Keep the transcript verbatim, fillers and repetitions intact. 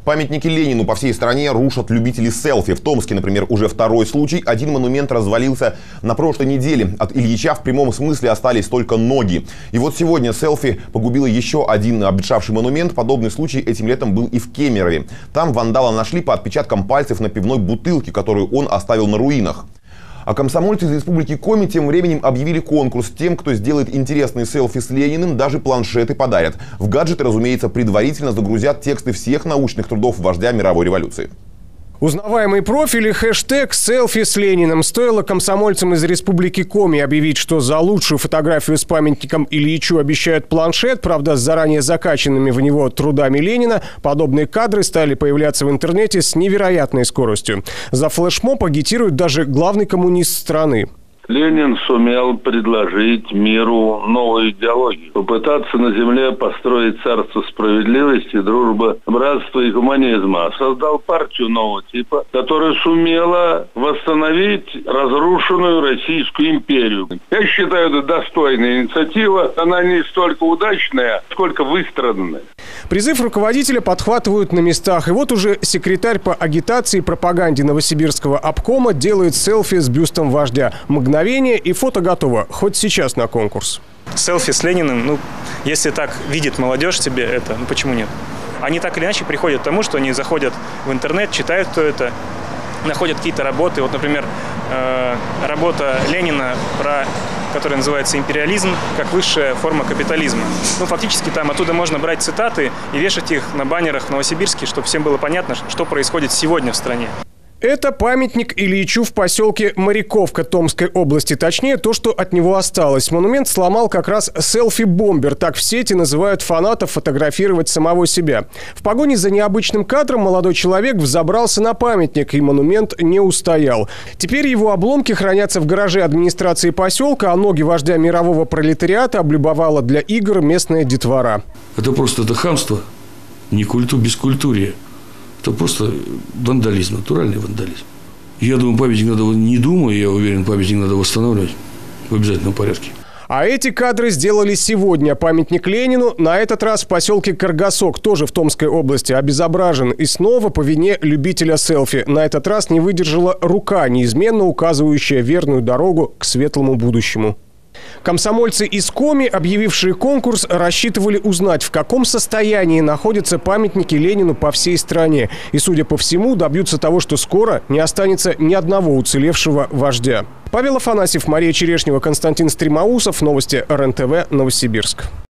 Памятники Ленину по всей стране рушат любители селфи. В Томске, например, уже второй случай. Один монумент развалился на прошлой неделе. От Ильича в прямом смысле остались только ноги. И вот сегодня селфи погубило еще один обветшавший монумент. Подобный случай этим летом был и в Кемерове. Там вандала нашли по отпечаткам пальцев на пивной бутылке, которую он оставил на руинах. А комсомольцы из Республики Коми тем временем объявили конкурс. Тем, кто сделает интересные селфи с Лениным, даже планшеты подарят. В гаджеты, разумеется, предварительно загрузят тексты всех научных трудов вождя мировой революции. Узнаваемый профиль и хэштег «Селфи с Лениным». Стоило комсомольцам из Республики Коми объявить, что за лучшую фотографию с памятником Ильичу обещают планшет, правда, с заранее закачанными в него трудами Ленина, подобные кадры стали появляться в интернете с невероятной скоростью. За флешмоб агитирует даже главный коммунист страны. Ленин сумел предложить миру новую идеологию. Попытаться на земле построить царство справедливости, дружбы, братства и гуманизма. Создал партию нового типа, которая сумела восстановить разрушенную Российскую империю. Я считаю, это достойная инициатива. Она не столько удачная, сколько выстраданная. Призыв руководителя подхватывают на местах. И вот уже секретарь по агитации и пропаганде Новосибирского обкома делает селфи с бюстом вождя. Мгновение, и фото готово. Хоть сейчас на конкурс. Селфи с Лениным, ну, если так видит молодежь себе это, ну почему нет? Они так или иначе приходят к тому, что они заходят в интернет, читают, кто это, находят какие-то работы. Вот, например, э, работа Ленина, про, которая называется «Империализм как высшая форма капитализма». Ну, фактически там оттуда можно брать цитаты и вешать их на баннерах в Новосибирске, чтобы всем было понятно, что происходит сегодня в стране. Это памятник Ильичу в поселке Моряковка Томской области. Точнее, то, что от него осталось. Монумент сломал как раз селфи-бомбер. Так в сети называют фанатов фотографировать самого себя. В погоне за необычным кадром молодой человек взобрался на памятник, и монумент не устоял. Теперь его обломки хранятся в гараже администрации поселка, а ноги вождя мирового пролетариата облюбовала для игр местная детвора. Это просто это хамство, не культу, бескультурье. Это просто вандализм, натуральный вандализм. Я думаю, памятник надо, не думаю, я уверен, памятник надо восстанавливать в обязательном порядке. А эти кадры сделали сегодня. Памятник Ленину на этот раз в поселке Каргасок, тоже в Томской области, обезображен. И снова по вине любителя селфи. На этот раз не выдержала рука, неизменно указывающая верную дорогу к светлому будущему. Комсомольцы из Коми, объявившие конкурс, рассчитывали узнать, в каком состоянии находятся памятники Ленину по всей стране. И, судя по всему, добьются того, что скоро не останется ни одного уцелевшего вождя. Павел Афанасьев, Мария Черешнева, Константин Стремоусов. Новости эр эн тэ вэ, Новосибирск.